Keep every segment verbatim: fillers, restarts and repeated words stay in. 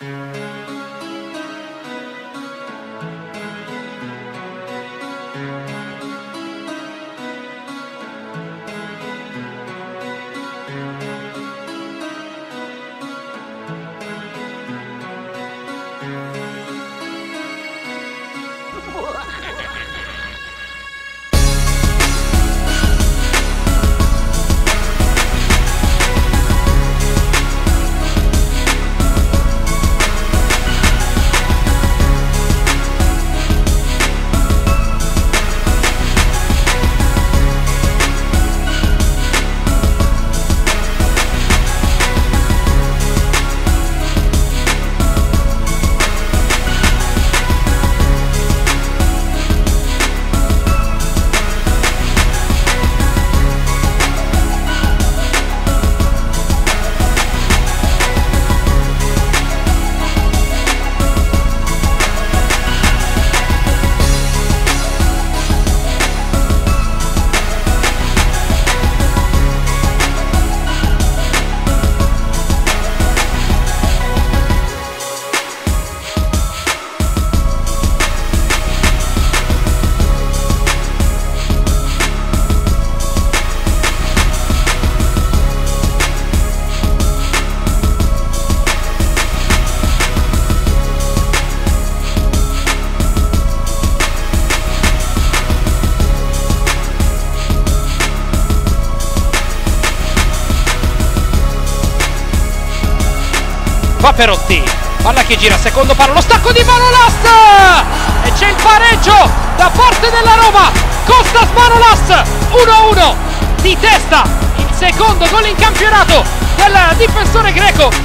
Va Perotti, palla che gira, secondo palo, lo stacco di Manolas e c'è il pareggio da parte della Roma. Kostas Manolas, uno a uno di testa, il secondo gol in campionato del difensore greco.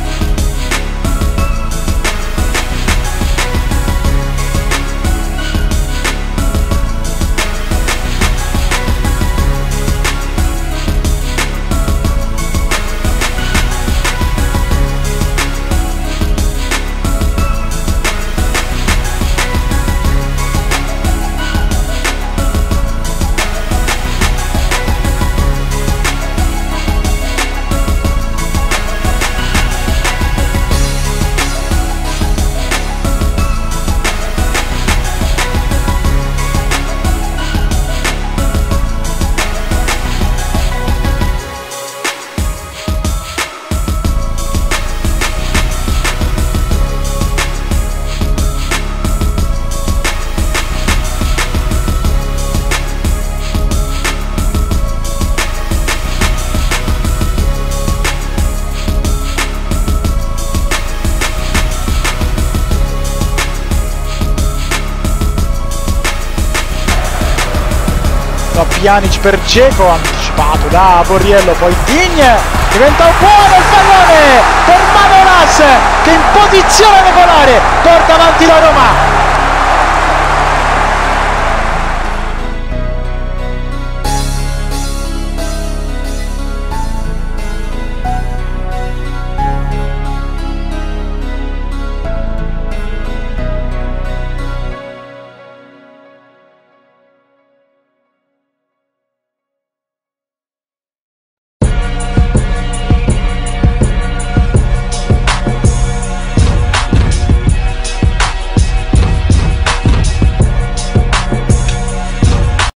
Pjanic per Dzeko, anticipato da Borriello, poi Digne, diventa un buono il pallone per Manolas che in posizione regolare porta avanti la Roma.